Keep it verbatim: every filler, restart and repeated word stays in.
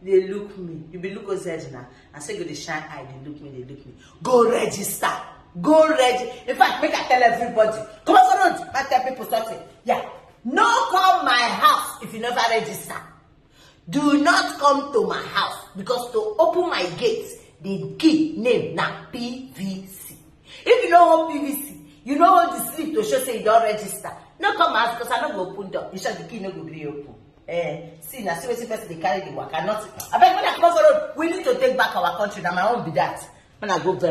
they look me. You be look O Z now. I say go the shine eye, they look me, they look me. Go register. Go register. In fact, make I tell everybody. Come on, come on. I tell people something. Yeah. No come my house if you never register. Do not come to my house because to open my gates, the key name now P V C. If you don't hold P V C, you don't hold the slip to show say you don't register. No come out because I don't go open door. You shall the key no go be open. Eh, see now, see what person they carry the work. I not. I beg when I come for road, we need to take back our country. Now my own be that. When I go very